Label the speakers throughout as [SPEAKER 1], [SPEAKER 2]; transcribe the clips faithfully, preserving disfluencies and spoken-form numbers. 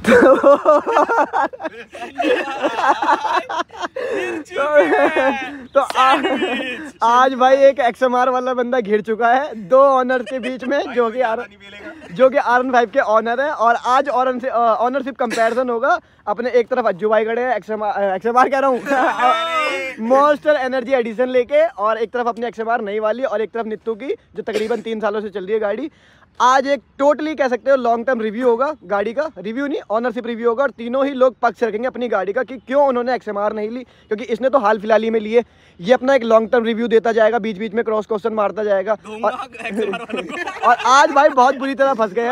[SPEAKER 1] तो आज, आज भाई एक एक्सएमआर वाला बंदा घिर चुका है दो ऑनर के बीच में, जो कि आर जो कि आर वन फाइव के ऑनर है। और आज ऑनरशिप कंपैरिजन होगा। अपने एक तरफ अज्जू भाई खड़े हैं एक्सएमआर एक्सएमआर कह रहा हूँ मॉन्स्टर एनर्जी एडिशन लेके, और एक तरफ अपनी एक्सएमआर नई वाली, और एक तरफ नित्तू की जो तकरीबन तीन सालों से चल रही है गाड़ी। आज एक टोटली कह सकते हो लॉन्ग टर्म रिव्यू होगा गाड़ी का, रिव्यू नहीं ऑनरशिप रिव्यू होगा। और तीनों ही लोग पक्ष रखेंगे अपनी गाड़ी का कि क्यों उन्होंने एक्सएमआर नहीं ली, क्योंकि इसने तो हाल फिलहाल ही में लिए। ये अपना एक लॉन्ग टर्म रिव्यू देता जाएगा, बीच बीच में क्रॉस क्वेश्चन मारता जाएगा। और, और आज भाई बहुत बुरी तरह फंस गए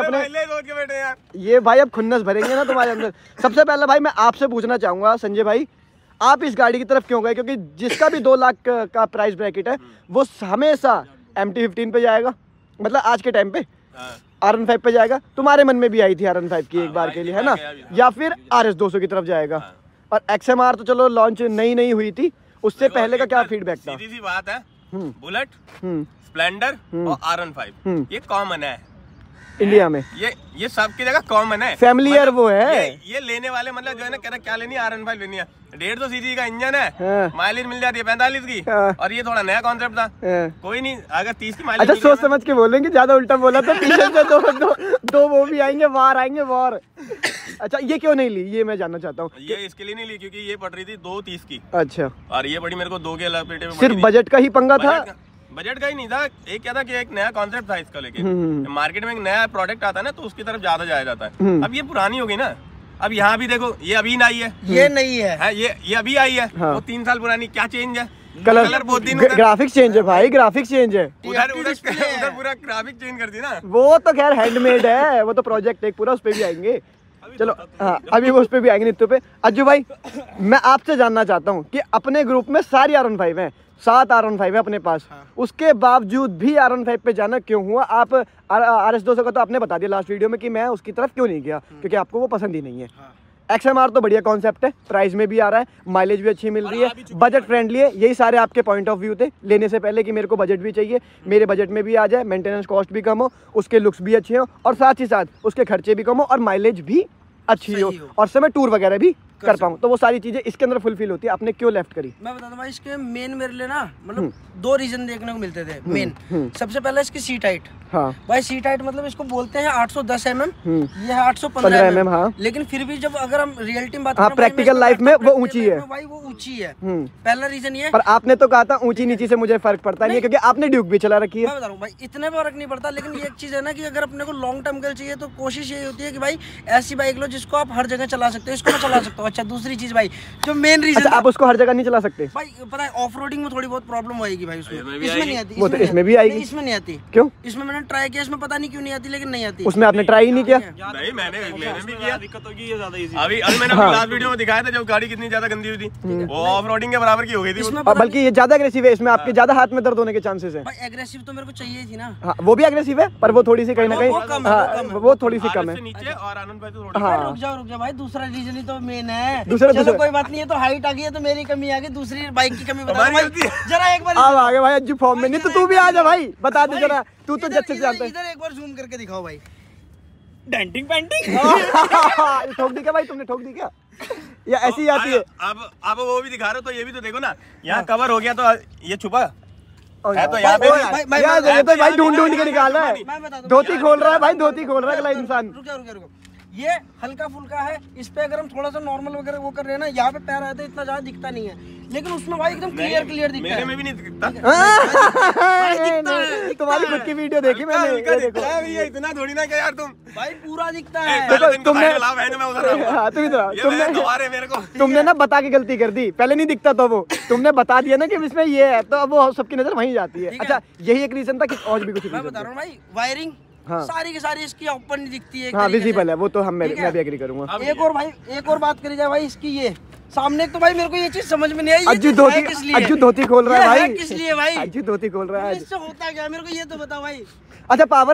[SPEAKER 1] अपने ये भाई, अब खुन्नस भरेंगे ना तुम्हारे अंदर। सबसे पहले भाई मैं आपसे पूछना चाहूँगा संजय भाई, आप इस गाड़ी की तरफ क्यों गए? क्योंकि जिसका भी दो लाख का प्राइस ब्रैकेट है वो हमेशा एम टी फिफ्टीन पे जाएगा, मतलब आज के टाइम पे आर वन फाइव पे जाएगा। तुम्हारे मन में भी आई थी आर वन फाइव की एक बार के लिए, है ना? या फिर आर एस दो सौ की तरफ जाएगा। और एक्सएमआर तो चलो लॉन्च नई नई हुई थी, उससे पहले का क्या फीडबैक था?
[SPEAKER 2] सीधी सी बात है, बुलेट, स्प्लेंडर और आर वन फाइव ये कॉमन है
[SPEAKER 1] इंडिया में।
[SPEAKER 2] ये ये सबकी जगह कॉमन है,
[SPEAKER 1] फैमिलियर मतलब वो है।
[SPEAKER 2] ये, ये लेने वाले मतलब जो है ना कह रहे क्या लेनी है, आर वन फाइव लेनी है। डेढ़ सौ सीसी का इंजन है, हाँ। माइलेज मिल जाती है पैंतालीस की, हाँ। और ये थोड़ा नया कॉन्सेप्ट था, हाँ। कोई नहीं अगर तीस की माइलेज। अच्छा सोच समझ के बोलेंगे, ज्यादा उल्टा बोला तो पीछे से दो, दो, दो वो भी आएंगे, वार आएंगे वार। अच्छा ये क्यों नहीं ली, ये मैं जानना चाहता हूँ। ये इसके लिए नहीं ली क्योंकि ये पड़ रही थी दो तीस की। अच्छा। और ये बड़ी मेरे को दो के लपेटे में। सिर्फ बजट का ही पंगा था? बजट का ही नहीं था, एक क्या था कि एक नया कॉन्सेप्ट था इसका लेके। मार्केट में एक नया प्रोडक्ट आता है ना तो उसकी तरफ ज्यादा जाया जाता है। अब ये पुरानी हो गई ना, अब यहाँ भी देखो ये अभी नई है, ये नहीं है, है ये ये अभी आई है, हाँ। वो तीन साल पुरानी, क्या चेंज है? कलर, कलर बहुत दिन, ग्राफिक्स चेंज है भाई, ग्राफिक्स चेंज है। उधर उधर उधर पूरा ग्राफिक चेंज कर दी ना। वो तो खैर हैंडमेड है, वो तो प्रोजेक्ट एक पूरा, उस पे भी आएंगे। चलो हाँ अभी वो उस पे भी आएंगे नित्तू पे। अज्जू भाई मैं आपसे जानना चाहता हूँ कि अपने ग्रुप में सारी आर वन फाइव है, सात आर वन फाइव है अपने पास, हाँ। उसके बावजूद भी आर वन फाइव पे जाना क्यों हुआ? आप आर एस दो सौ का तो आपने बता दिया लास्ट वीडियो में कि मैं उसकी तरफ क्यों नहीं गया, क्योंकि आपको वो पसंद ही नहीं है। हाँ। एक्सएमआर तो बढ़िया कॉन्सेप्ट है, प्राइस में भी आ रहा है, माइलेज भी अच्छी मिल रही है, बजट फ्रेंडली है। यही सारे आपके पॉइंट ऑफ व्यू थे लेने से पहले कि मेरे को बजट भी चाहिए, मेरे बजट में भी आ जाए, मेंटेनेंस कॉस्ट भी कम हो, उसके लुक्स भी अच्छे हो, और साथ ही साथ उसके खर्चे भी कम हो, और माइलेज भी अच्छी हो, और समय टूर वगैरह भी कर, कर पाऊँ। तो वो सारी चीजें इसके अंदर फुलफिल होती है। आपने क्यों लेफ्ट करी? मैं बताता हूँ भाई, इसके मेन मेरे लिए ना मतलब दो रीजन देखने को मिलते थे मेन। सबसे पहले इसकी सीट हाइट, हाँ भाई सीट हाइट मतलब इसको बोलते हैं आठ सौ दस एम एम, ये है आठ सौ पंद्रह एम एम, हाँ। लेकिन फिर भी जब अगर हम रियलिटी में बात करें, प्रैक्टिकल लाइफ में वो ऊंची है भाई, वो ऊंची है। पहला रीजन ये। पर आपने तो कहा था ऊंची नीची से मुझे फर्क पड़ता नहीं है, क्योंकि आपने ड्यूक भी चला रखी है। मैं बता रहा हूँ भाई इतने फर्क नहीं पड़ता, लेकिन ये एक चीज है ना कि अगर अपने को लॉन्ग टर्म के चाहिए तो कोशिश ये होती है कि भाई ऐसी बाइक लो जिसको आप हर जगह चला सकते हो। इसको मैं चला सकता हूँ। अच्छा दूसरी चीज भाई जो मेन रीजन, अच्छा, आप उसको हर जगह नहीं चला सकते भाई, पता है ऑफ रोडिंग में थोड़ी बहुत प्रॉब्लम आएगी भाई, उसमें इसमें नहीं आती। वो तो इसमें भी आएगी, इसमें नहीं आती। क्यों? इसमें मैंने ट्राई किया, इसमें पता नहीं क्यों नहीं आती, लेकिन नहीं आती। उसमें आपने ट्राई ही नहीं किया? नहीं मैंने मैंने भी किया, दिक्कत होगी ये ज्यादा इजी। अभी अभी मैंने लास्ट वीडियो में दिखाया था जब गाड़ी कितनी ज्यादा गंदी हुई थी, वो ऑफ रोडिंग के बराबर की हो गई थी। बल्कि ये ज्यादा एग्रेसिव है, इसमें आपके ज्यादा हाथ में दर्द होने के चांसेस है। एग्रेसिव तो मेरे को चाहिए थी ना। हाँ वो भी एग्रेसिव है, पर वो थोड़ी सी कहीं ना कहीं वो थोड़ी सी कम है नीचे। और आनंद भाई तो रुक जाओ रुक जाओ भाई, दूसरा रीजन ही तो मेन है। दूसरा कोई बात नहीं है, तो हाइट आ गई है तो मेरी कमी आ गई, दूसरी बाइक की कमी बता भाई जरा एक बार। अब आगे भाई अज्जू फॉर्म में नहीं तो तू भी आ जा भाई, बता दे जरा, तू तो जज से जानता है। इधर एक बार जूम करके दिखाओ भाई, डेंटिंग पेंटिंग ठोक दी क्या भाई तुमने? ठोक दी क्या या ऐसी ही आती है? अब अब वो भी दिखा रहे हो तो ये भी तो देखो ना, यहाँ कवर हो गया तो ये छुपा है तो यहाँ पे ये तो भाई ढूंढ ढूंढ के निकाल रहा है। धोती खोल रहा है भाई, धोती खोल रहा है अगला इंसान। रुको रुको रुको, ये हल्का फुल्का है, इस पे अगर हम थोड़ा सा नॉर्मल वगैरह वो कर रहे हैं ना, यहाँ पे पैर आया तो इतना ज्यादा दिखता नहीं है, लेकिन उसमें भाई एकदम क्लियर क्लियर दिखता है। मेरे में भी नहीं दिखता। तुम्हारी खुद की वीडियो देखी मैंने, ये देखो ये इतना थोड़ी ना कि यार तुम भाई पूरा दिखता है। तुमने तुमने तुमने ना बता के गलती कर दी, पहले नहीं दिखता था वो, तुमने बता दिया ना कि इसमें ये है, तो अब वो सबकी नजर वहीं जाती है। अच्छा यही एक रीजन था कि और भी कुछ? मैं बता रहा हूँ भाई, वायरिंग हाँ। सारी की सारी इसकी ओपन नहीं दिखती है, हाँ विजिबल है वो तो हम मैं, मैं भी एग्री करूंगा। एक और भाई एक और बात करी जाए भाई इसकी, ये सामने तो भाई मेरे को ये चीज समझ में नहीं आई, अज्जू धोती अज्जू धोती खोल रहा है भाई, किस लिए भाई? अज्जू धोती खोल रहा है, इससे होता क्या मेरे को ये तो बताओ भाई। अच्छा पावर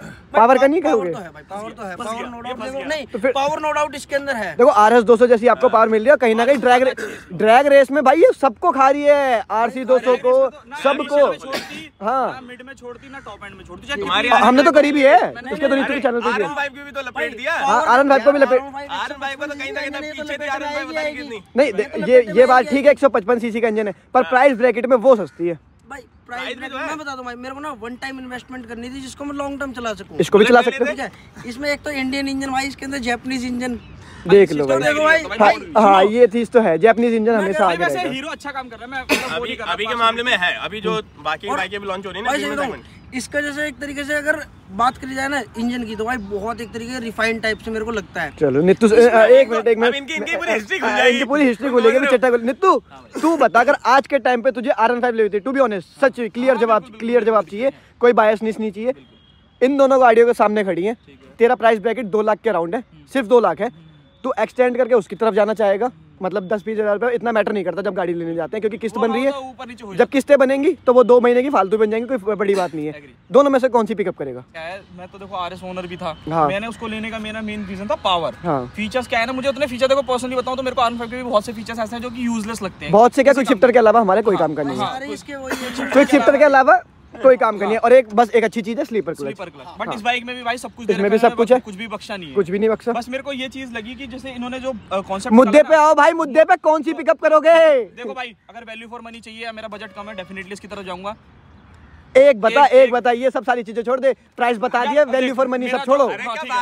[SPEAKER 1] पावर का नहीं कहोगे?
[SPEAKER 3] पावर तो है, पावर नो डाउट नहीं, तो पावर नो डाउट इसके अंदर है।
[SPEAKER 1] देखो आर एस दो सौ जैसी आपको पावर मिल रही है, कहीं ना कहीं ड्रैग ड्रैग रेस में भाई ये सबको खा रही है, आर सी दो सौ को, सबको। हाँ
[SPEAKER 3] मिड में छोड़ती ना टॉप एंड में छोड़ती,
[SPEAKER 1] हमने तो करी भी है, उसके तो नीचे चैनल पे
[SPEAKER 2] आर एन फाइव को भी तो लपेट दिया।
[SPEAKER 1] हाँ आर एन फाइव को भी लपेट,
[SPEAKER 2] आर एन फाइव को तो कहीं ना कहीं पीछे थी, आर एन फाइव पता नहीं कितनी।
[SPEAKER 1] नहीं ये ये बात ठीक है, एक सौ पचपन सीसी का इंजन है, पर प्राइस ब्रैकेट में वो सस्ती है
[SPEAKER 3] भाई। प्राइस मैं बता दूं भाई, मेरे को ना वन टाइम इन्वेस्टमेंट करनी थी जिसको मैं लॉन्ग टर्म चला सकूं।
[SPEAKER 1] इसको भी चला सकते हो।
[SPEAKER 3] इसमें एक तो इंडियन इंजन भाई, इसके अंदर जापानीज इंजन
[SPEAKER 1] देख लो भाई। हाँ ये चीज तो है, जापानीज इंजन हमेशा आगे रहेगा।
[SPEAKER 3] हीरो अच्छा काम कर रहा है, मैं
[SPEAKER 2] अभी अभी के मामले में है, अभी जो बाकी बाइकें भी लॉन्च हो रही है ना
[SPEAKER 3] इसका, जैसे एक तरीके से अगर बात करी जाए ना इंजन की, तो भाई बहुत एक तरीके रिफाइंड टाइप से मेरे को लगता है।
[SPEAKER 1] चलो नित्तू एक मिनट एक मिनट
[SPEAKER 2] इनकी इनकी पूरी हिस्ट्री खुल जाएगी,
[SPEAKER 1] इनकी पूरी हिस्ट्री खुलेगी भी चट्टा। नित्तू तू बता, अगर आज के टाइम पे तुझे आर एन फाइव लेनी थी, टू बी ऑनेस्ट, सच क्लियर जवाब, क्लियर जवाब चाहिए, कोई बायसनेस नहीं चाहिए। इन दोनों गाड़ियों के सामने खड़ी है, तेरा प्राइस ब्रैकेट दो लाख के अराउंड है, सिर्फ दो लाख है, तू एक्सटेंड करके उसकी तरफ जाना चाहेगा? मतलब दस बीस हजार रुपये इतना मैटर नहीं करता जब गाड़ी लेने जाते हैं, क्योंकि किस्त बन रही है, जब किस्तें बनेंगी तो वो दो महीने की फालतू बन जाएंगी, कोई बड़ी बात नहीं है। दोनों में से कौन सी पिकअप करेगा?
[SPEAKER 3] मैं तो देखो आर एस ओनर भी था,
[SPEAKER 1] हाँ।
[SPEAKER 3] मैंने उसको लेने का मेरा मेन रीजन था पावर।
[SPEAKER 1] हाँ।
[SPEAKER 3] फीचर्स क्या है ना, मुझे उतने फीचर देखो पर्सनली बताऊं तो मेरे को आर वन फाइव के भी बहुत से फीचर्स ऐसे हैं जो कि यूजलेस लगते हैं।
[SPEAKER 1] बहुत से क्या, क्विक शिफ्टर के अलावा हमारे कोई काम का नहीं है, क्विक शिफ्टर के अलावा कोई काम करनी है, और एक बस एक अच्छी चीज है स्लीपर क्लच।
[SPEAKER 3] बट इस बाइक में भी भाई सब कुछ,
[SPEAKER 1] इसमें भी सब कुछ है,
[SPEAKER 3] कुछ भी बख्शा नहीं है,
[SPEAKER 1] कुछ भी नहीं बख्शा।
[SPEAKER 3] बस मेरे को ये चीज लगी कि जैसे इन्होंने जो कॉन्सेप्ट,
[SPEAKER 1] मुद्दे पे आओ भाई, मुद्दे पे कौन सी पिकअप करोगे?
[SPEAKER 3] देखो भाई, अगर वैल्यू फॉर मनी चाहिए, मेरा बजट कम है, डेफिनेटली इसकी तरफ जाऊंगा।
[SPEAKER 1] एक बता, एक बता, ये सब सारी चीजें छोड़ दे, प्राइस बता दिया, वैल्यू फॉर मनी सब छोड़ो।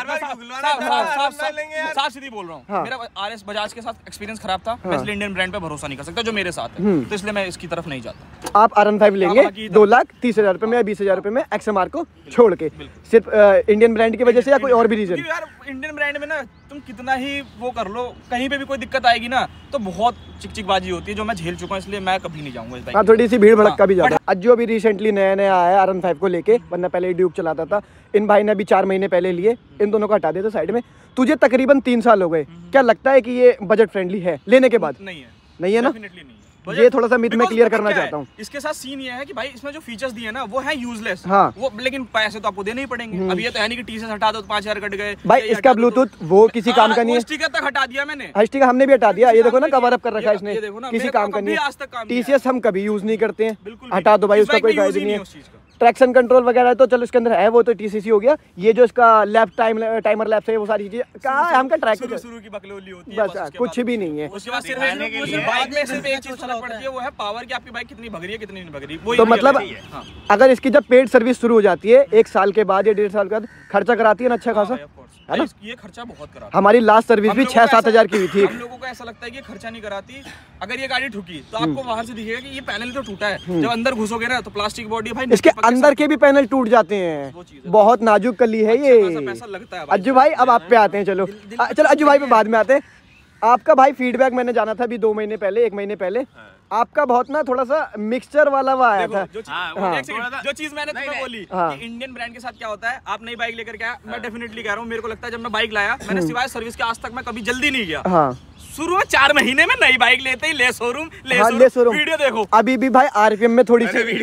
[SPEAKER 3] साफ सीधी बोल रहा हूँ, मेरा आरएस बजाज के साथ एक्सपीरियंस खराब था, मैं इसलिए इंडियन ब्रांड पे भरोसा नहीं कर सकता जो मेरे साथ है, तो इसलिए मैं इसकी तरफ नहीं जाता।
[SPEAKER 1] आप आर एन फाइव लेंगे दो लाख तीस हजार रुपए में या बीस हजार रुपए में एक्सएमआर को छोड़ के, सिर्फ इंडियन ब्रांड की वजह से या कोई और भी रीजन?
[SPEAKER 3] यार इंडियन ब्रांड में ना तुम कितना ही वो कर लो, कहीं पे भी कोई दिक्कत आएगी ना तो बहुत चिकचिकबाजी होती है, जो मैं झेल चुका हूँ, इसलिए मैं कभी नहीं जाऊंगा इस बाइक।
[SPEAKER 1] हाँ थोड़ी सी भीड़ भड़क का भी ज्यादा। अज्जू अभी रिसेंटली नया नया आया आर एन फाइव को लेके, वरना पहले ड्यूक चलाता था। इन भाई ने अभी चार महीने पहले लिए, इन दोनों को हटा देते साइड में। तुझे तकरीबन तीन साल हो गए, क्या लगता है कि ये बजट फ्रेंडली है लेने के बाद?
[SPEAKER 3] नहीं है,
[SPEAKER 1] नहीं है ना,
[SPEAKER 3] डेफिनेटली नहीं।
[SPEAKER 1] ये थोड़ा सा मिथ में क्लियर करना चाहता हूँ।
[SPEAKER 3] इसके साथ सीन ये है कि भाई इसमें जो फीचर्स दिए ना वो है यूजलेस,
[SPEAKER 1] हाँ।
[SPEAKER 3] वो लेकिन पैसे तो आपको देने ही पड़ेंगे। अब ये तो है नहीं कि टी से हटा दो तो पाँच हजार कट गए
[SPEAKER 1] भाई, इसका ब्लूटूथ वो किसी काम का नहीं है।
[SPEAKER 3] स्टिकर तक हटा दिया मैंने,
[SPEAKER 1] स्टिकर हमने भी हटा दिया, ये देखो ना कवर अप कर रखा है इसने, किसी काम का नहीं है।
[SPEAKER 3] आज तक काम
[SPEAKER 1] टीसीएस हम कभी यूज नहीं करते हैं, हटा दो भाई, उसका कोई फायदा नहीं है। ट्रैक्शन कंट्रोल वगैरह तो चलो इसके अंदर है, वो तो टीसीसी हो गया। ये जो इसका लैप टाइम टाइमर लैप है, वो सारी चीजें कहाँ है, हमका ट्रैक
[SPEAKER 3] शुरू की बकलोली होती है,
[SPEAKER 1] बस कुछ भी नहीं है।
[SPEAKER 3] उसके बाद सिर्फ बाइक में सिर्फ एक चीज फर्क पड़ती है, वो है पावर की आपकी बाइक कितनी भग रही है कितनी नहीं भग रही।
[SPEAKER 1] तो मतलब अगर इसकी जब पेड सर्विस शुरू हो जाती है एक साल के बाद या डेढ़ साल के बाद, खर्चा कराती है ना अच्छा खासा, है ना?
[SPEAKER 3] ये खर्चा बहुत करा।
[SPEAKER 1] हमारी लास्ट सर्विस भी छह सात हजार की हुई थी।
[SPEAKER 3] हम लोगों को ऐसा लगता है कि ये खर्चा नहीं कराती। अगर ये गाड़ी ठुकी तो आपको बाहर से दिखेगा कि ये पैनल तो टूटा है, जब अंदर घुसोगे ना तो प्लास्टिक बॉडी भाई,
[SPEAKER 1] इसके अंदर के भी पैनल टूट जाते हैं, बहुत नाजुक कली है ये।
[SPEAKER 3] पैसा लगता है।
[SPEAKER 1] अज्जू भाई अब आप पे आते हैं, चलो चलो अज्जू भाई पे बाद में आते हैं। आपका भाई फीडबैक मैंने जाना था अभी दो महीने पहले, एक महीने पहले, आपका बहुत ना थोड़ा सा मिक्सचर वाला वो आया था।
[SPEAKER 3] जो, हाँ, जो चीज मैंने तुम्हें बोली हाँ। कि इंडियन ब्रांड के साथ क्या होता है, आप नई बाइक लेकर के आया, मैं डेफिनेटली कह रहा हूँ, मेरे को लगता है जब मैं बाइक लाया, मैंने सिवाय सर्विस के आज तक मैं कभी जल्दी नहीं गया। हाँ। शुरू में चार महीने में नई बाइक लेते ही ले शोरूम, ले
[SPEAKER 1] हाँ, ले शोरूम।
[SPEAKER 3] वीडियो देखो
[SPEAKER 1] अभी भी भाई आरपीएम में थोड़ी सी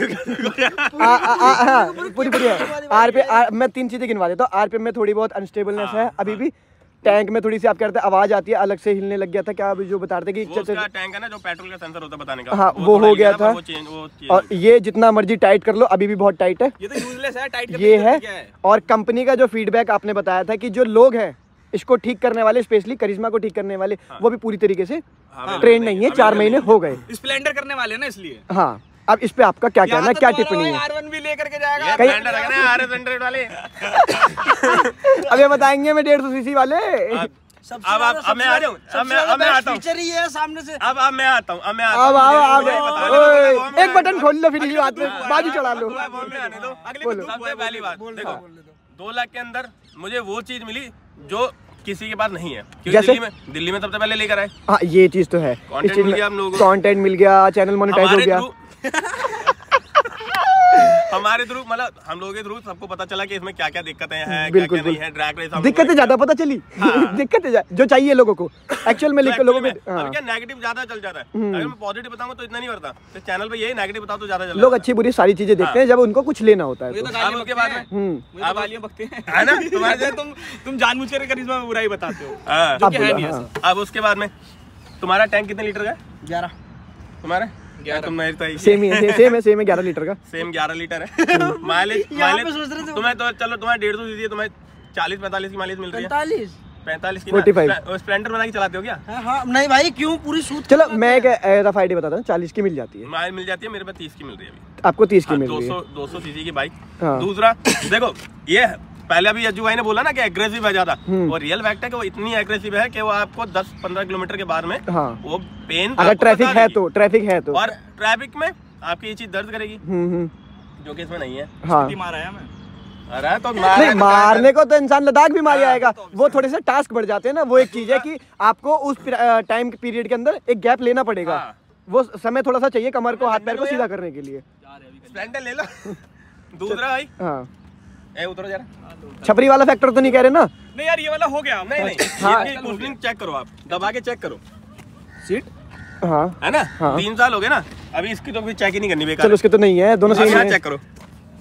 [SPEAKER 1] पूरी पूरी आरपीएम, मैं तीन चीजें गिनवा देता हूँ। आरपीएम में थोड़ी बहुत अनस्टेबलनेस है अभी भी, टैंक में थोड़ी सी आप कहते हैं आवाज आती है, अलग से हिलने लग गया था। क्या अभी जो बता रहे थे कि
[SPEAKER 2] वो उसका टैंक है ना, जो पेट्रोल का सेंसर होता है बताने का,
[SPEAKER 1] हाँ वो हो गया था। और ये जितना मर्जी टाइट कर लो अभी भी बहुत टाइट है,
[SPEAKER 3] ये तो यूजलेस है, टाइट
[SPEAKER 1] ये है। और कंपनी का जो फीडबैक आपने बताया था कि जो लोग हैं इसको ठीक करने वाले, स्पेशली करिश्मा को ठीक करने वाले, वो भी पूरी तरीके से ट्रेन नहीं है, चार महीने हो गए।
[SPEAKER 3] स्प्लेंडर करने वाले ना, इसलिए
[SPEAKER 1] हाँ। अब इस पे आपका क्या कहना है, क्या टिप्पणी है?
[SPEAKER 3] आर वन भी लेकर के जाएगा,
[SPEAKER 2] वाले
[SPEAKER 1] अब ये बताएंगे मैं डेढ़ सौ सीसी वाले।
[SPEAKER 2] अब अब अब मैं आ जाऊं, अब मैं अब मैं आता हूं,
[SPEAKER 3] फीचर ही है सामने से।
[SPEAKER 2] अब अब मैं आता हूं, अब मैं आता
[SPEAKER 1] अब
[SPEAKER 2] हूं,
[SPEAKER 1] अब एक बटन खोल लो, फिर इसी बात में बाजी चढ़ा लो।
[SPEAKER 2] आने दो। सबसे पहली बात देखो, दो लाख के अंदर मुझे वो चीज मिली जो किसी के पास नहीं है, क्योंकि दिल्ली में दिल्ली में सबसे पहले लेकर आए।
[SPEAKER 1] हाँ ये चीज तो है, कंटेंट मिल गया, चैनल मोनेटाइज हो गया।
[SPEAKER 2] हमारे थ्रू मतलब हम लोगों के थ्रू सबको पता चला कि इसमें क्या क्या दिक्कतें हैं, क्या क्या नहीं है। ड्रैग रेस
[SPEAKER 1] दिक्कतें ज्यादा पता चली, दिक्कतें जो चाहिए लोगों को एक्चुअल में लोगों में।
[SPEAKER 2] क्या नेगेटिव ज्यादा चल जाता है, अगर मैं पॉजिटिव बताऊंगा तो इतना नहीं बढ़ता। तो चैनल पे यही नेगेटिव बताओ तो ज्यादा चलता है।
[SPEAKER 1] लोग अच्छी बुरी सारी चीजें देखते हैं जब उनको कुछ लेना होता है।
[SPEAKER 3] उसके बाद में आप गालियां बकते हैं है ना, तुम्हारे तुम तुम जानबूझकर करिश्मा में बुराई बताते हो जो कि है नहीं ऐसा।
[SPEAKER 2] अब उसके बाद में तुम्हारा टैंक कितने लीटर का है?
[SPEAKER 3] ग्यारह।
[SPEAKER 2] तुम्हारा तुम
[SPEAKER 1] सेम है, सेम है, सेम है, ग्यारह लीटर का।
[SPEAKER 2] सेम ग्यारह लीटर है। माइलेज माइलेज तुम्हें तो चलो तुम्हें डेढ़ सौ दीजिए, तुम्हें चालीस पैंतालीस की माइलेज मिल रही है। पैंतालीस पैंतालीस की स्प्लेंडर बना के चलाते हो क्या?
[SPEAKER 4] हाँ, नहीं भाई क्यों पूरी सूट।
[SPEAKER 1] चलो मैं एक रफ आइडिया बताता हूँ, चालीस की मिल जाती है।
[SPEAKER 2] माइलेज मिल जाती है, मेरे पास तीस की मिल रही है अभी।
[SPEAKER 1] आपको तीस की मिल रही है।
[SPEAKER 2] दो सौ सीसी की बाइक। दूसरा देखो ये पहले अभी अज्जू भाई ने बोला ना कि एग्रेसिव है ज्यादा, वो रियल फैक्ट है कि वो इतनी एग्रेसिव है कि वो आपको दस पंद्रह किलोमीटर के बाद में हाँ। वो पेन
[SPEAKER 1] अगर ट्रैफिक है तो ट्रैफिक है तो
[SPEAKER 2] और ट्रैफिक में आपकी ये चीज दर्द करेगी जो कि इसमें नहीं है।
[SPEAKER 1] हाँ।
[SPEAKER 3] मारा है मैं
[SPEAKER 2] अरे तो
[SPEAKER 1] नहीं, मारने को तो इंसान लद्दाख भी मार जाएगा। वो थोड़े से टास्क बढ़ जाते हैं ना, वो एक चीज है कि आपको उस टाइम पीरियड के अंदर एक गैप लेना पड़ेगा। वो समय थोड़ा सा चाहिए कमर को, हाथ पैर को सीधा करने के लिए।
[SPEAKER 2] स्प्लेंडर ले लो। दूसरा भाई
[SPEAKER 1] हाँ
[SPEAKER 2] ए उतरो जरा,
[SPEAKER 1] छपरी वाला फैक्टर तो नहीं कह रहे ना?
[SPEAKER 3] नहीं यार ये वाला हो गया।
[SPEAKER 2] नहीं नहीं हाँ कूलिंग चेक करो, आप दबा के चेक करो सीट।
[SPEAKER 1] हाँ
[SPEAKER 2] है ना हाँ। तीन साल हो गए ना, अभी इसकी तो फिर चेक ही नहीं करनी बेकार।
[SPEAKER 1] चलो उसके तो नहीं है, दोनों सही है।
[SPEAKER 2] चेक करो।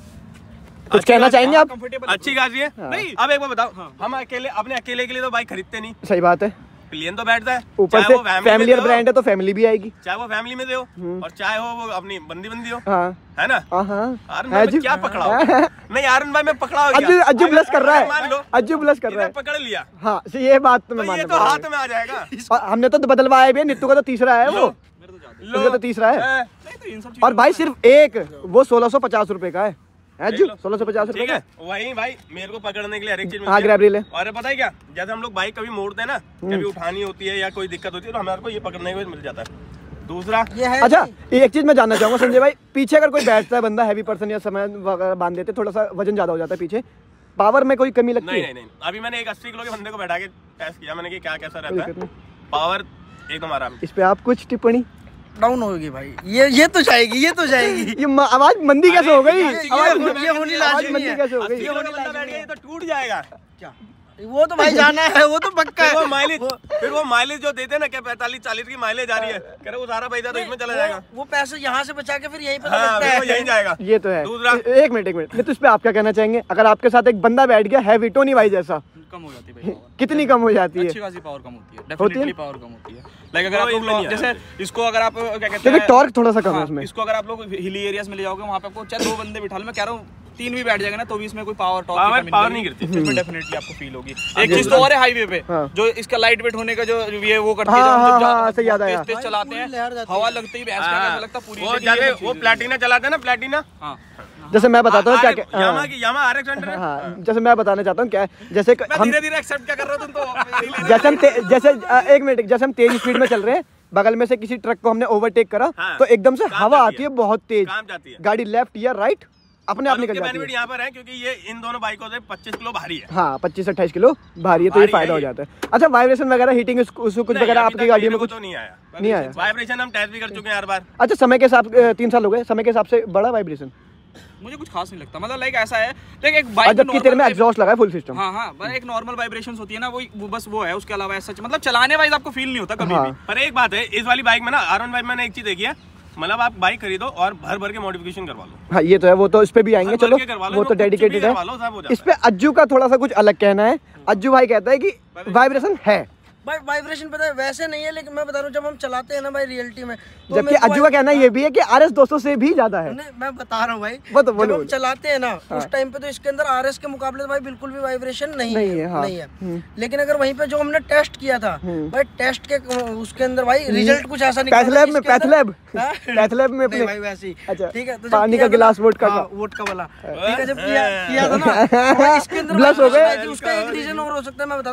[SPEAKER 1] कुछ कहना चाहेंगे आप?
[SPEAKER 2] अच्छी खासी है। नहीं अब एक बार बताओ, हम अकेले अपने अकेले के लिए तो बाइक खरीदते नहीं।
[SPEAKER 1] सही बात है।
[SPEAKER 2] प्लेन तो बैठता है,
[SPEAKER 1] ऊपर से फैमिलियर ब्रांड है तो फैमिली भी आएगी,
[SPEAKER 2] चाहे वो फैमिली में दे हो और चाहे हो वो अपनी बंदी बंदी हो।
[SPEAKER 1] हाँ।
[SPEAKER 2] है ना
[SPEAKER 1] आरन
[SPEAKER 2] भाई क्या पकड़ा हो? नहीं आरन भाई मैं पकड़ा हो गया।
[SPEAKER 1] अज्जू अज्जू ब्लश कर रहा है, अज्जू ब्लश कर रहा है।
[SPEAKER 2] पकड़ लिया
[SPEAKER 1] हाँ ये बात तो मैं
[SPEAKER 2] मानता हूं, ये तो हाथ में आ जाएगा।
[SPEAKER 1] हमने तो बदलवाया भी है, नित्तू का तो तीसरा है, वो उसका तो तीसरा है। और भाई सिर्फ एक वो सोलह सौ पचास रुपए का है सोलह सौ पचास रुपए का।
[SPEAKER 2] वही भाई मेरे को पकड़ने के लिए हर एक चीज
[SPEAKER 1] हाँ ग्रैब रील है।
[SPEAKER 2] और पता है क्या, जैसे हम लोग बाइक कभी मोड़ते हैं ना, कभी उठानी होती है या कोई दिक्कत होती है तो हमारे को ये पकड़ने के लिए मिल जाता है। दूसरा
[SPEAKER 1] अच्छा एक चीज मैं जानना चाहूंगा संजय भाई, पीछे अगर कोई बैठता है बंदा हैवी पर्सन या समय बांध देते, थोड़ा सा वजन ज्यादा हो जाता है पीछे, पावर में कोई कमी लगती है?
[SPEAKER 2] नहीं नहीं अभी मैंने एक अस्सी किलो के बंदे को बैठा के टेस्ट किया मैंने कि क्या कैसा रहता है, पावर एकदम आराम।
[SPEAKER 1] इस पे आप कुछ टिप्पणी?
[SPEAKER 4] डाउन होगी भाई, ये ये तो जाएगी, ये तो जाएगी।
[SPEAKER 1] ये आवाज मंदी कैसे हो गई?
[SPEAKER 4] ये होनी लाजमी
[SPEAKER 1] मंदी कैसे हो गई?
[SPEAKER 2] ये तो टूट जाएगा क्या?
[SPEAKER 4] वो तो भाई जाना है, वो तो पक्का है।
[SPEAKER 2] वो माइलेज फिर वो माइलेज जो देते ना, क्या पैंतालीस चालीस की माइलेज आ रही है, कह रहे वो सारा पैसा तो इसमें चला जाएगा।
[SPEAKER 4] वो पैसे यहाँ से बचा के फिर यहीं पे
[SPEAKER 2] लगता है, यहीं जाएगा।
[SPEAKER 1] ये तो है। दूसरा एक मिनट एक मिनट नहीं तो इस पे आप क्या कहना चाहेंगे? अगर आपके साथ एक बंदा बैठ गया हैवी टोनी भाई जैसा,
[SPEAKER 3] कम हो जाती है।
[SPEAKER 1] कितनी कम हो जाती है?
[SPEAKER 3] अच्छी खासी पावर कम होती है, डेफिनेटली पावर कम होती है। लाइक अगर आप लोग जैसे इसको अगर आप क्या कहते हैं,
[SPEAKER 1] टॉर्क थोड़ा सा कम है इसमें।
[SPEAKER 3] इसको अगर आप लोग हिली एरियाज में ले जाओगे, वहाँ पे आपको चाहे दो बंदे बिठा लो, मैं कह रहा हूँ तीन भी बैठ जाएगा ना तो भी इसमें कोई पावर टॉर्क
[SPEAKER 2] पावर नहीं गिरती,
[SPEAKER 3] इसमें डेफिनेटली आपको फील होगी। एक चीज तो और है हाईवे पे, जो इसका लाइट वेट होने का जो ये वो करती है,
[SPEAKER 1] सही याद आया,
[SPEAKER 3] तेज चलाते हैं, हवा लगती है ऐसा लगता है
[SPEAKER 2] पूरी। वो प्लैटिना चलाते हैं ना, प्लैटिना
[SPEAKER 1] जैसे मैं बताता हूँ क्या क्या
[SPEAKER 2] यामा की यामा आरएक्स हंड्रेड।
[SPEAKER 1] हाँ जैसे मैं बताना चाहता हूँ क्या है, जैसे
[SPEAKER 2] हम धीरे धीरे एक्सेप्ट क्या कर रहे हो तुम तो।
[SPEAKER 1] जैसे हम जैसे एक मिनट जैसे हम तेज स्पीड में चल रहे हैं, बगल में से किसी ट्रक को हमने ओवरटेक करा तो एकदम से हवा आती है बहुत तेज, गाड़ी लेफ्ट या राइट अपने आप निकल जाती है।
[SPEAKER 2] यहाँ पर है क्योंकि ये इन दोनों बाइकों से पच्चीस किलो भारी है।
[SPEAKER 1] हाँ पच्चीस अट्ठाईस किलो भारी है तो ये फायदा हो जाता है। अच्छा वाइब्रेशन वगैरह हीटिंग कुछ वगैरह आपकी गाड़ी में कुछ
[SPEAKER 2] नहीं आया?
[SPEAKER 1] नहीं आया
[SPEAKER 2] वाइब्रेशन, हम टेस्ट भी कर चुके हैं हर बार।
[SPEAKER 1] अच्छा समय के हिसाब तीन साल हो गए, समय के हिसाब से बड़ा वाइब्रेशन
[SPEAKER 3] मुझे कुछ खास नहीं लगता, मतलब लाइक ऐसा है लाइक एक बाइक
[SPEAKER 1] जबकि तेरे में एग्जॉस्ट लगा है फुल सिस्टम।
[SPEAKER 3] हाँ हाँ एक नॉर्मल वाइब्रेशंस होती है ना, वो, वो बस वो है, उसके अलावा ऐसा मतलब चलाने वाइज आपको फील नहीं होता कभी
[SPEAKER 2] हाँ।
[SPEAKER 3] भी।
[SPEAKER 2] पर एक बात है इस वाली बाइक में ना, आर वन फाइव मैंने एक चीज देखी है, मतलब आप बाइक खरीदो और भर भर के मॉडिफिकेशन करवा लो।
[SPEAKER 1] हाँ ये तो है, वो तो इस पे भी आएंगे, चलो वो तो डेडिकेटेड है। इस पे अज्जू का थोड़ा सा कुछ अलग कहना है। अज्जू भाई कहता है कि वाइब्रेशन है,
[SPEAKER 4] भाई वाइब्रेशन पता है वैसे नहीं है, लेकिन मैं बता रहा हूँ जब हम चलाते हैं ना भाई रियलिटी में, तो
[SPEAKER 1] जबकि अज्जू का कहना ये भी है कि आर एस दो सौ से भी ज्यादा है।
[SPEAKER 4] नहीं मैं बता रहा हूँ भाई,
[SPEAKER 1] वो तो
[SPEAKER 4] जब हम चलाते हैं ना हाँ। उस टाइम पे तो इसके अंदर आर एस के मुकाबले भाई बिल्कुल भी वाइब्रेशन नहीं, नहीं है, हाँ। नहीं है। लेकिन अगर वहीं पे जो हमने टेस्ट किया था भाई, टेस्ट के उसके अंदर भाई रिजल्ट कुछ ऐसा निकला।
[SPEAKER 1] पैथलैब में पैथलैब पैथलैब में अपने
[SPEAKER 4] भाई वैसे ही
[SPEAKER 1] अच्छा
[SPEAKER 4] ठीक है,
[SPEAKER 1] पानी का गिलास वोडका का
[SPEAKER 4] वोडका वाला ठीक है, जब किया था ना इसके अंदर ब्लश हो गए। उसका एक रीजन और हो सकता है, मैं बताता हूँ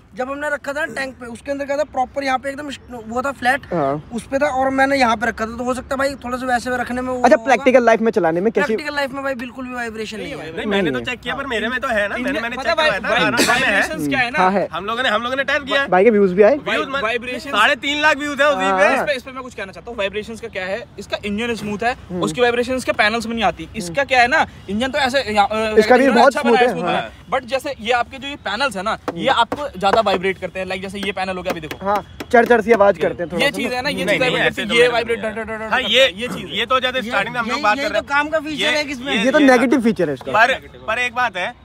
[SPEAKER 4] जब हमने रखा था टैंक पे, उसके अंदर क्या था प्रॉपर यहाँ पे एकदम वो था फ्लैट, उस पे था, और मैंने यहाँ पे रखा था, तो हो सकता है भाई थोड़ा सा वैसे रखने में।
[SPEAKER 1] अच्छा, प्रैक्टिकल लाइफ में चलाने में कैसी?
[SPEAKER 4] प्रैक्टिकल लाइफ में भाई बिल्कुल भी वाइब्रेशन नहीं है।
[SPEAKER 2] मैंने तो चेक किया, पर मेरे में तो है ना, मैंने मैंने चेक किया था।
[SPEAKER 3] क्या है ना,
[SPEAKER 2] हम लोगों ने हम लोगों ने टाइप किया,
[SPEAKER 1] भाई के व्यूज भी आए,
[SPEAKER 3] वाइब्रेशन
[SPEAKER 2] साढ़े तीन लाख व्यूज है उसी पे।
[SPEAKER 3] इस पे मैं कुछ कहना चाहता हूँ। वाइब्रेशंस का क्या है, इसका इंजन स्मूथ है, उसकी वाइब्रेशंस के पैनल्स में नहीं आती। इसका क्या है ना, इंजन तो ऐसे
[SPEAKER 1] इसका भी बहुत स्मूथ है,
[SPEAKER 3] बट जैसे ये आपके जो ये पैनल्स है ना, ये आपको ज्यादा वाइब्रेट करते हैं। लाइक जैसे ये पैनल हो गया, अभी देखो
[SPEAKER 1] हाँ, चढ़ चढ़ सी आवाज करते हैं।
[SPEAKER 3] ये चीज है ना, ये चीज ये वाइब्रेट,
[SPEAKER 2] हाँ ये ये चीज, ये तो जैसे स्टार्टिंग में हम लोग बात कर रहे हैं,
[SPEAKER 4] काम का फीचर है इसमें,
[SPEAKER 1] ये तो नेगेटिव फीचर है इसका।
[SPEAKER 2] पर पर एक बात है,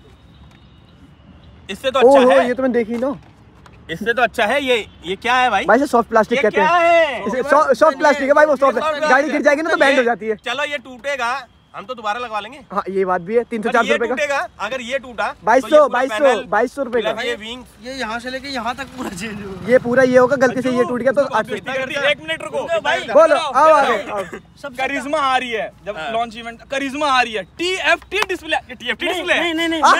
[SPEAKER 2] इससे तो अच्छा है,
[SPEAKER 1] ये तो मैं देखी ना,
[SPEAKER 2] इससे तो अच्छा है। ये ये क्या है भाई?
[SPEAKER 1] भाई सॉफ्ट प्लास्टिक कहते हैं, सॉफ्ट प्लास्टिक है भाई, वो सॉफ्ट, गाड़ी गिर जाएगी ना तो बैंड हो जाती है।
[SPEAKER 2] चलो ये टूटेगा, हम तो दोबारा लगवा लेंगे।
[SPEAKER 1] हाँ ये बात भी है, तीन सौ चार सौ रुपए का।
[SPEAKER 2] अगर ये टूटा
[SPEAKER 1] बाईस सौ बाईस सौ बाईस सौ रुपए का।
[SPEAKER 2] ये विंग,
[SPEAKER 4] ये यहाँ से लेके यहाँ तक पूरा चेंज होगा।
[SPEAKER 1] ये पूरा ये होगा, गलती से ये टूट गया तो आठ सौ।
[SPEAKER 3] एक मिनट रुको भाई,
[SPEAKER 1] बोलो आओ आगे।
[SPEAKER 3] सब करिश्मा आ रही है, जब लॉन्च इवेंट करिश्मा आ रही है, T F T display, T F T display.
[SPEAKER 4] नहीं नहीं नहीं,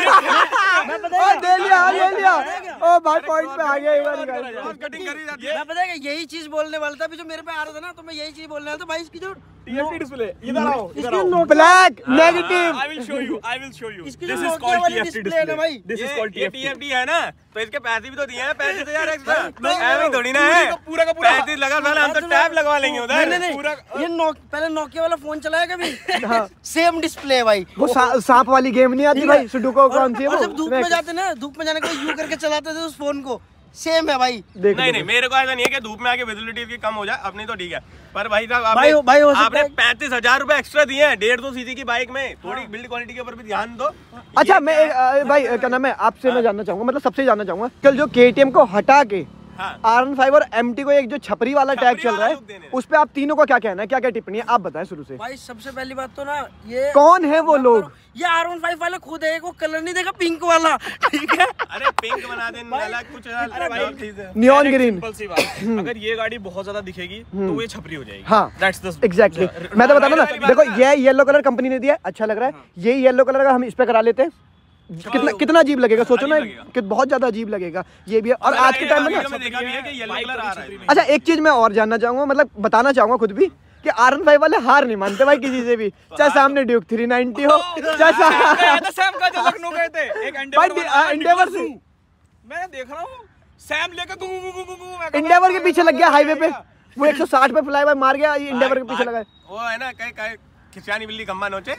[SPEAKER 1] दे लिया ले लिया, ओ भाई पॉइंट पे आ गया एक बार।
[SPEAKER 2] कटिंग करी जाती है।
[SPEAKER 4] मैं पता है यही चीज बोलने वाला था, अभी जो मेरे पे आ रहा था ना, तो मैं यही चीज बोलने वाला था भाई, इसकी जो
[SPEAKER 3] टीएफटी डिस्प्ले, इधर आओ इधर आओ,
[SPEAKER 1] black negative.
[SPEAKER 3] I will show you, I will show you,
[SPEAKER 4] इसकी
[SPEAKER 3] दिस
[SPEAKER 4] जो
[SPEAKER 3] इज
[SPEAKER 4] Nokia
[SPEAKER 3] कॉल्ड
[SPEAKER 4] वाली
[SPEAKER 3] टीएफटी
[SPEAKER 4] display है ना
[SPEAKER 3] डिस्प्ले
[SPEAKER 4] भाई,
[SPEAKER 3] दिस इज कॉल्ड
[SPEAKER 2] ये
[SPEAKER 3] टीएफटी।
[SPEAKER 2] टीएफटी है ना, तो इसके पैसे भी तो दिए हैं, पैंतीस हजार एक्स्ट्रा। ऐसे ही थोड़ी ना है,
[SPEAKER 3] पूरा का पूरा
[SPEAKER 2] पैंतीस लगा साला, हम तो टैब लगवा लेंगे उधर।
[SPEAKER 4] नहीं नहीं
[SPEAKER 3] पूरा
[SPEAKER 4] ये नो, पहले नोकिया वाला फोन चलाया कभी? सेम डिस्प्ले है भाई।
[SPEAKER 1] वो सांप वाली गेम नहीं आती भाई, सुडोको कौन सी है
[SPEAKER 4] और
[SPEAKER 1] वो?
[SPEAKER 4] जब धूप में जाते ना, धूप में जाने को यू करके चलाते थे उस फोन को, सेम है भाई।
[SPEAKER 2] नहीं नहीं, मेरे को ऐसा नहीं है कि धूप में आके विजिबिलिटी की कम हो जाए, अपनी तो ठीक है, पर भाई साहब
[SPEAKER 4] भाई
[SPEAKER 2] आपने
[SPEAKER 4] भाई हो सकता
[SPEAKER 2] आपने
[SPEAKER 4] है
[SPEAKER 2] पैंतीस हजार रूपए एक्स्ट्रा दिए हैं डेढ़ सौ सीसी की बाइक में, थोड़ी बिल्ड क्वालिटी के ऊपर भी ध्यान दो।
[SPEAKER 1] अच्छा मैं एक, अ, भाई क्या नाम है, आपसे मैं जानना चाहूंगा, मतलब सबसे जानना चाहूंगा, कल जो केटीएम को हटा के आर वन फाइव और एमटी को एक जो छपरी वाला टैग चल रहा है, उस पे आप तीनों का क्या कहना है, क्या क्या टिप्पणी है, आप बताएं शुरू से।
[SPEAKER 4] भाई सबसे पहली बात तो ना, ये
[SPEAKER 1] कौन है वो लोग?
[SPEAKER 4] ये आर वन फाइव वाले खुद है, वो कलर नहीं देखा पिंक वाला, ठीक है?
[SPEAKER 2] अरे पिंक बना दे, अलग कुछ अलग चीज है,
[SPEAKER 1] नियॉन ग्रीन।
[SPEAKER 3] सिंपल सी बात, अगर ये गाड़ी बहुत ज्यादा दिखेगी तो ये छपरी हो जाएगी।
[SPEAKER 1] हाँ
[SPEAKER 3] दैट्स द
[SPEAKER 1] एग्जैक्टली, मैं तो बता रहा ना, देखो ये येलो कलर कंपनी ने दिया है, अच्छा लग रहा है, ये येलो कलर का हम इस पे करा लेते हैं, कितना कितना अजीब लगेगा, सोचो ना कि बहुत ज्यादा अजीब लगेगा ये भी है। और आज के टाइम में ना,
[SPEAKER 2] देखा भी है कि येलो कलर आ रहा है।
[SPEAKER 1] अच्छा एक चीज मैं और जानना चाहूंगा, मतलब बताना चाहूंगा खुद भी, कि आर वन फाइव वाले हार नहीं मानते भाई किसी से भी, चाहे सामने ड्यूक थ्री नाइंटी हो, चाहे
[SPEAKER 3] सैम का जो लखनऊ गए थे, एक
[SPEAKER 1] एंडेवर से
[SPEAKER 3] मैं देख रहा हूँ सैम लेकर गु गु गु गु
[SPEAKER 1] एंडेवर के पीछे लग गया हाईवे पे, वो एक सौ साठ पे फ्लाई मार गया, ये एंडेवर के पीछे लगा है।
[SPEAKER 2] वो है ना, कहीं कहीं खिसियानी बिल्ली खम्बा नोचे।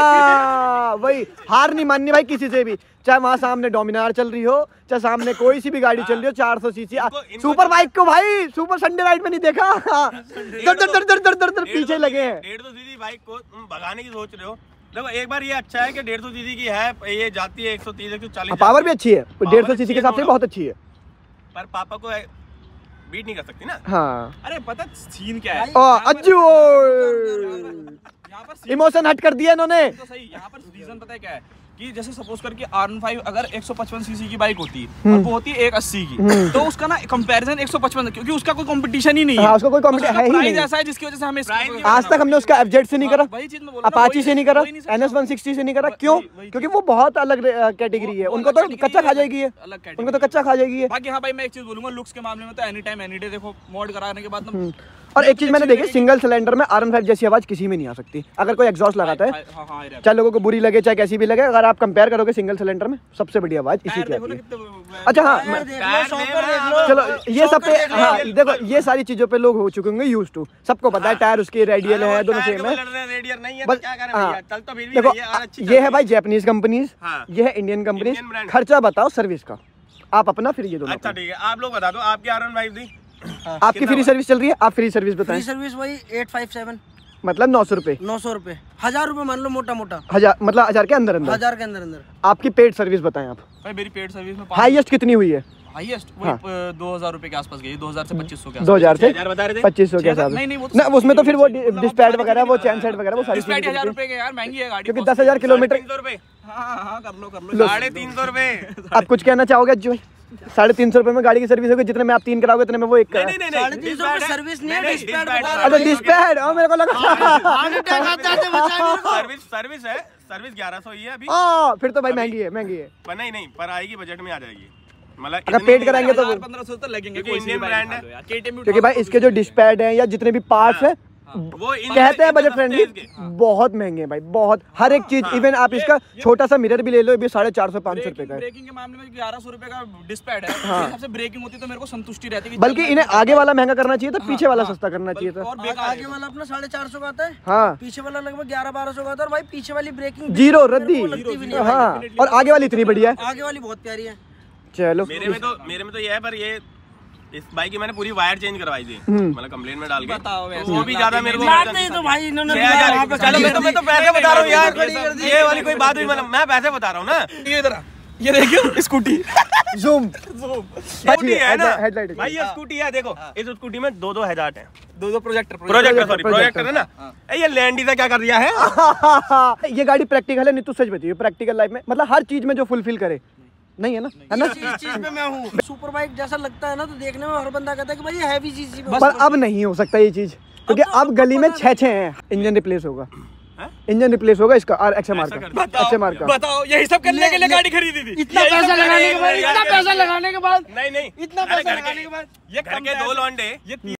[SPEAKER 1] हाँ वही, हार नहीं माननी भाई किसी से भी, चाहे वहाँ सामने डोमिनार चल रही हो, चाहे सामने कोई सी भी गाड़ी चल रही हो, चार सौ सीसी सुपर बाइक को भाई, सुपर संडे राइड में नहीं देखा, दर दर दर दर दर दर दर पीछे लगे हैं।
[SPEAKER 2] डेढ़ सौ सीसी बाइक को तुम भगाने की सोच रहे हो, देखो एक बार ये अच्छा है कि डेढ़ सौ सीसी की है, ये जाती है एक सौ तीस एक सौ चालीस,
[SPEAKER 1] पावर भी अच्छी है, डेढ़ सौ सीसी के हिसाब से बहुत अच्छी है,
[SPEAKER 2] पर पापा को बीट नहीं कर सकती ना।
[SPEAKER 1] हाँ
[SPEAKER 3] अरे पता सीन क्या है,
[SPEAKER 1] अज्जू
[SPEAKER 3] यहाँ पर
[SPEAKER 1] इमोशन हट कर दिया इन्होंने।
[SPEAKER 3] तो सही, यहाँ पर रीजन पता है क्या है, कि जैसे सपोज करके आर वन फाइव अगर एक सौ पचपन सीसी की बाइक होती है और वो होती है एक अस्सी की, तो उसका ना कंपैरिजन एक सौ पचपन, क्योंकि उसका कोई कंपटीशन ही नहीं है।
[SPEAKER 1] हाँ, उसका कोई कंपटीशन है ही नहीं,
[SPEAKER 3] ऐसा है जिसकी वजह से हमें
[SPEAKER 1] आज तक हमने उसका एफजेड से नहीं करा,
[SPEAKER 3] वही चीज मैं बोल रहा हूँ,
[SPEAKER 1] अपाची से नहीं करा, एनएस वन सिक्सटी से नहीं करा, क्यों? क्योंकि वो बहुत अलग कैटेगरी है, उनको तो कच्चा खा जाएगी है, उनको तो कच्चा खा जाएगी है।
[SPEAKER 3] बाकी हाँ भाई मैं एक चीज बोलूंगा, लुक्स के मामले में तो एनी टाइम एनी डे देखो मॉड कराने के बाद ना।
[SPEAKER 1] और एक चीज मैंने देखी, सिंगल सिलेंडर में आर वन फाइव जैसी आवाज किसी में नहीं आ सकती, अगर कोई एग्जॉस्ट लगाता है, चाहे लोगों को बुरी लगे चाहे कैसी भी लगे, अगर आप कंपेयर करोगे सिंगल सिलेंडर में सबसे बढ़िया आवाज इसी की आती है। अच्छा हाँ चलो ये सब पे, हाँ देखो ये सारी चीजों पे लोग हो चुके होंगे यूज टू, सबको पता है टायर उसके रेडियल है, दोनों सेम है, बस हाँ देखो ये है भाई जैपनीज कंपनीज, ये है इंडियन कंपनीज, खर्चा बताओ सर्विस का आप अपना, फिर ये दोनों।
[SPEAKER 2] अच्छा ठीक है, आप लोग बता दो आपकी आर वन फाइव दी
[SPEAKER 1] आपकी फ्री सर्विस चल रही है, आप फ्री सर्विस बताएं।
[SPEAKER 4] फ्री सर्विस वही एट फाइव सेवन,
[SPEAKER 1] मतलब नौ सौ रुपए,
[SPEAKER 4] नौ सौ रुपए, हजार रुपए मान लो मोटा मोटा,
[SPEAKER 1] हजार मतलब हजार के अंदर अंदर,
[SPEAKER 4] हजार के अंदर अंदर।
[SPEAKER 1] आपकी पेड सर्विस बताएं आप,
[SPEAKER 3] भाई मेरी पेड सर्विस में
[SPEAKER 1] हाईएस्ट कितनी हुई है?
[SPEAKER 3] हाईएस्ट वही दो हजार रुपए के आसपास गई, दो हजार से पच्चीस सौ के
[SPEAKER 1] दो हजार से
[SPEAKER 2] बता रहे थे
[SPEAKER 1] पच्चीस सौ के हिसाब से, ना उसमें तो फिर वो डिस्पैच वगैरह, वो चैन सेट वगैरह, वो सारी
[SPEAKER 3] डिस्पैच हजार रुपए के यार, महंगी है गाड़ी,
[SPEAKER 1] क्योंकि दस हजार किलोमीटर।
[SPEAKER 2] तीन सौ रुपए,
[SPEAKER 3] हाँ हाँ कर लो कर लो,
[SPEAKER 2] साढ़े तीन सौ रुपए।
[SPEAKER 1] आप कुछ कहना चाहोगे अज्जू भाई? साढ़े तीन सौ रुपए में गाड़ी की सर्विस होगी, जितने में आप तीन कराओगे उतने में वो एक करा।
[SPEAKER 2] नहीं नहीं
[SPEAKER 4] साढ़े तीन सौ रुपए सर्विस नहीं है, डिस्पैच बता रहा
[SPEAKER 1] अच्छा डिस्पैच, हाँ मेरे को लगा
[SPEAKER 2] सर्विस सर्विस है, सर्विस ग्यारह सौ ही है अभी।
[SPEAKER 1] हाँ फिर तो भाई महंगी है, महंगी है,
[SPEAKER 2] पर नहीं नहीं पर आएगी बजट में आ जाएगी।
[SPEAKER 1] अगर पेड कराएंगे तो
[SPEAKER 3] पंद्रह सौ तो लगेंगे,
[SPEAKER 2] इंडियन ब्रांड है,
[SPEAKER 1] क्योंकि भाई इसके जो डिश पैड है या जितने भी पार्ट्स है वो कहते हैं बजट फ्रेंडली, बहुत महंगे हैं भाई, बहुत। हर एक चीज, इवन आप इसका छोटा सा मिरर भी ले लो, ये भी साढ़े चार सौ पाँच सौ रुपए का है।
[SPEAKER 3] ब्रेकिंग के मामले में ग्यारह सौ रुपए का डिश पैड है, सबसे ब्रेकिंग होती तो मेरे को संतुष्टि रहती है।
[SPEAKER 1] बल्कि इन्हें आगे वाला महंगा करना चाहिए था, पीछे वाला सस्ता करना चाहिए था।
[SPEAKER 4] और आगे वाला अपना साढ़े चार सौ का आता है,
[SPEAKER 1] हाँ,
[SPEAKER 4] पीछे वाला लगभग ग्यारह बारह सौ का आता है। और भाई पीछे वाली ब्रेकिंग
[SPEAKER 1] जीरो रद्दी, हाँ, और आगे वाली इतनी बढ़िया है,
[SPEAKER 4] आगे वाली बहुत प्यारी है।
[SPEAKER 1] चलो
[SPEAKER 2] मेरे में तो मेरे में तो ये है, पर ये इस बाइक की मैंने पूरी वायर चेंज करवाई थी, मतलब कंप्लेंट में डाल के, तो वो भी ज्यादा मेरे को
[SPEAKER 4] नहीं तो भाई इन्होंने
[SPEAKER 2] चलो मैं तो मैं तो पैसे बता रहा हूँ यार, ये वाली कोई बात हुई, मतलब मैं पैसे बता रहा हूँ ना।
[SPEAKER 3] ये इधर ये देखियो स्कूटी
[SPEAKER 1] ज़ूम
[SPEAKER 2] स्कूटी है ना भाई, ये स्कूटी है, देखो इस स्कूटी में दो दो हेडलाइट है,
[SPEAKER 3] दो दो प्रोजेक्टर
[SPEAKER 2] प्रोजेक्टर सॉरी प्रोजेक्टर है ना। ये लैंडी से क्या कर दिया है?
[SPEAKER 1] ये गाड़ी प्रैक्टिकल है, नहीं तो सच बताइए, प्रैक्टिकल लाइफ में मतलब हर चीज में जो फुलफिल करे, नहीं है ना, है ना?
[SPEAKER 4] इस चीज में मैं हूँ, सुपर बाइक जैसा लगता है ना, तो देखने में हर बंदा कहता है कि भाई ये हैवी चीज है,
[SPEAKER 1] पर अब नहीं हो सकता ये चीज, क्योंकि अब गली में छह छह हैं। इंजन रिप्लेस होगा, इंजन रिप्लेस होगा इसका, और एक्सएमआर का, एक्सएमआर का।
[SPEAKER 3] बताओ यही सब करने के लिए गाड़ी खरीदी थी,
[SPEAKER 4] इतना पैसा लगाने के बाद, इतना पैसा लगाने के बाद,
[SPEAKER 2] नहीं नहीं
[SPEAKER 4] इतना पैसा लगाने के बाद
[SPEAKER 2] ये घर के दो लौंडे, ये